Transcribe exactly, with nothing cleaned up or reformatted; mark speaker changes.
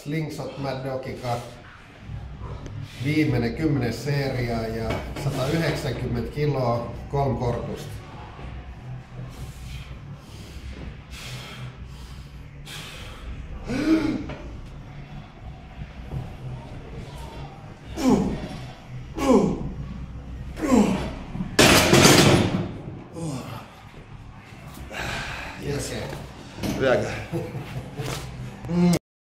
Speaker 1: Slingshot Mad Dogika. Viimeinen kymmenes seria ja sata yhdeksänkymmentä kiloa, kolme korpusta. Yes.
Speaker 2: Vieläkö?